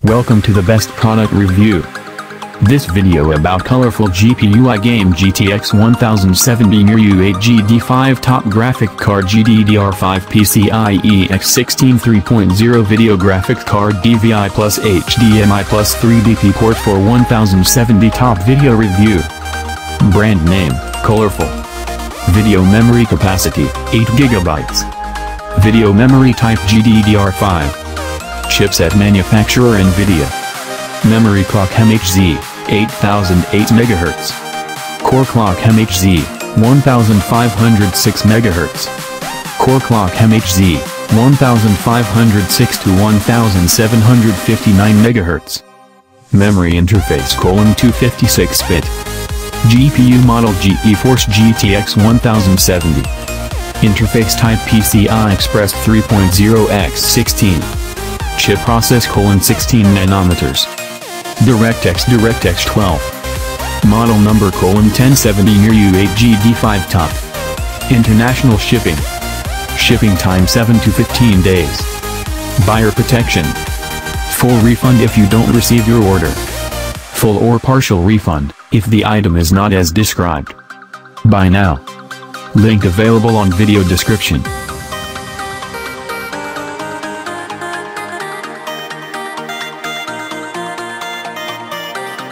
Welcome to the best product review. This video about colorful GPU game GTX 1070 Neo U8 GD5 top graphic card GDDR5 PCIe X16 3.0 video graphic card DVI plus HDMI plus 3DP port for 1070 top video review. Brand name, colorful. Video memory capacity, 8GB. Video memory type GDDR5. Chipset manufacturer NVIDIA. Memory clock MHz, 8008 MHz. Core clock MHz, 1506 MHz. Core clock MHz, 1506 to 1759 MHz. Memory interface: 256-bit. GPU model GeForce GTX 1070. Interface type PCI Express 3.0 x16. Chip process: 16 nanometers. DirectX 12. Model number: 1070 Neo U8 GD5 top. International shipping. Shipping time 7 to 15 days. Buyer protection. Full refund if you don't receive your order. Full or partial refund if the item is not as described. Buy now. Link available on video description.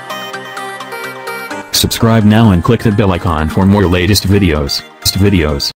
Subscribe now and click the bell icon for more latest videos.